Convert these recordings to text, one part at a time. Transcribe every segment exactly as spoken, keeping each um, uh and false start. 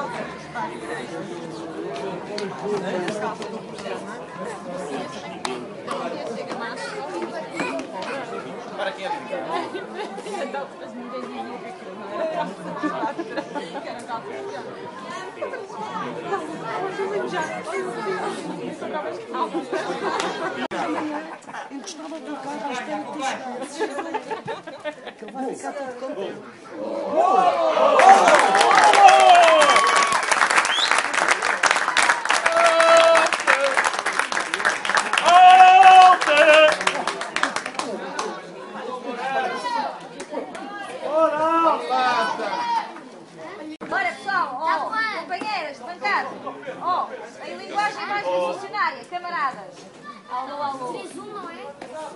Para quem é? Então, depois ninguém viu aquilo, não era? Que era calças. Eu gostava do carro, mas espero que tu chegasses. Que ele vai ficar todo contente. Olha pessoal, oh, companheiras de bancada, oh, em linguagem mais revolucionária, camaradas. Alô, alô. três um, não é?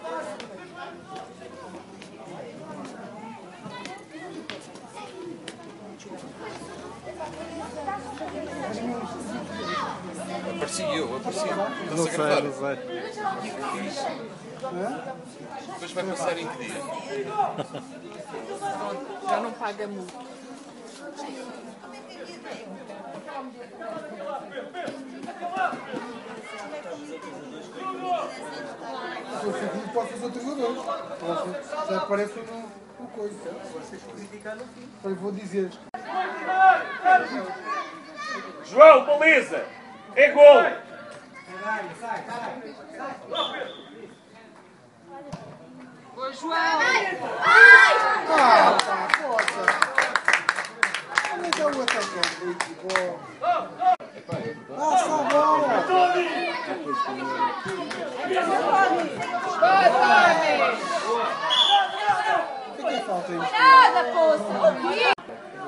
Apareci eu, apareci. Não sei, não sei. Depois vai passar em que dia? Já não paga muito. Eu sei que não pode fazer treinadores. Já aparece uma coisa. Eu vou dizer. João, baliza! É gol! Ô, João! Ah, pá, força! Onde é que é o atacante do futebol? Passa a bola! Vai, Tony! O que é que falta aí? Nada, poça!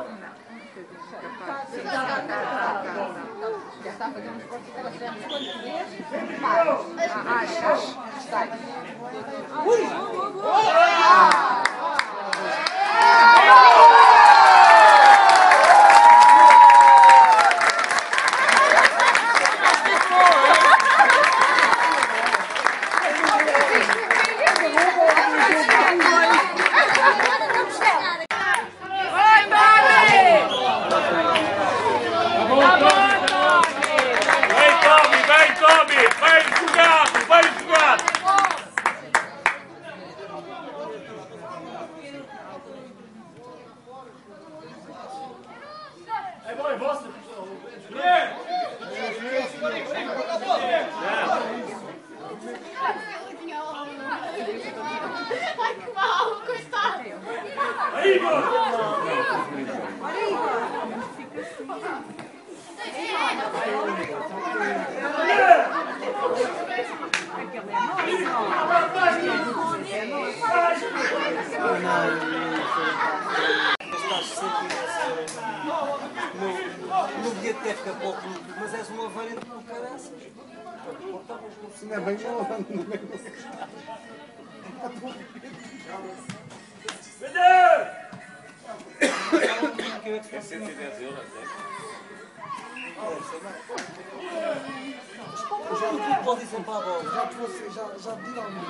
Já está a fazer um esforço que nós fizemos quantos vezes? Ah, acho. Está aí. Ui! Ai, que mal, coitado. No bilhete deve ficar pouco, mas és uma variante por caraças. Não é bem bom, não é bem bom. É cento e dez euros, é? Já não pode ir para a bola. Já te você, já, já te digo algum.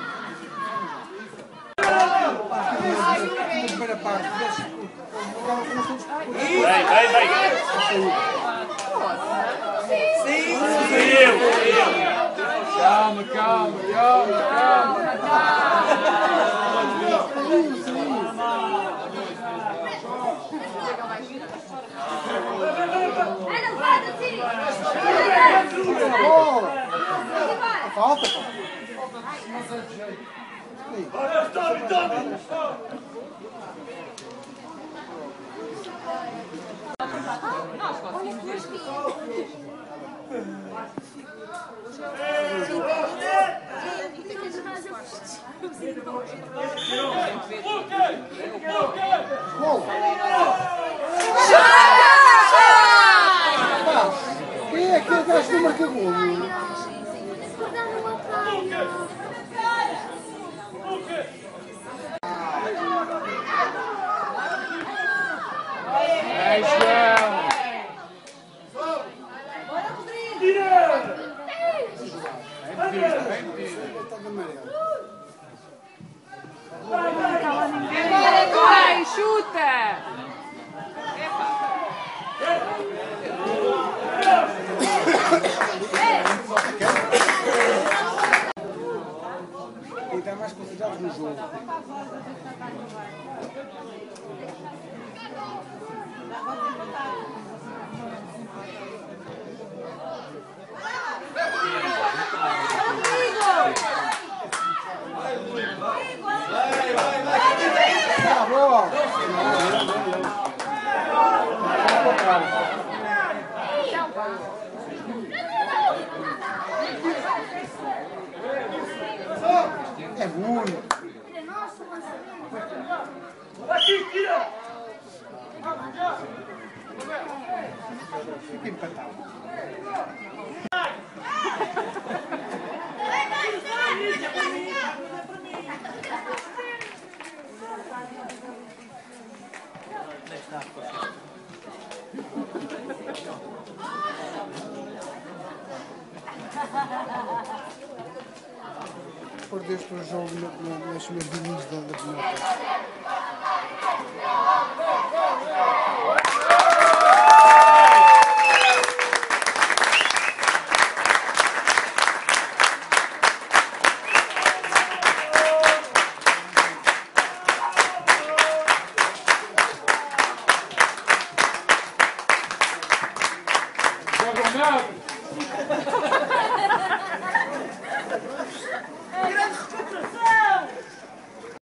Na primeira parte, Vem, vem, vem! Sim, Saiu, saiu! calma, calma, calma, calma. Ana, levanta, sim. Falta, pá. Olha, Tony, Tony! Nós conseguimos este. Gol. Quem é aquele gajo que marca gol? Vai, João! Agora vai, chuta! jogo. Ah, boa! É muito. Fica empatado. Perdeste o jogo na, na, nas semifinais da da penalti. Joga o nove.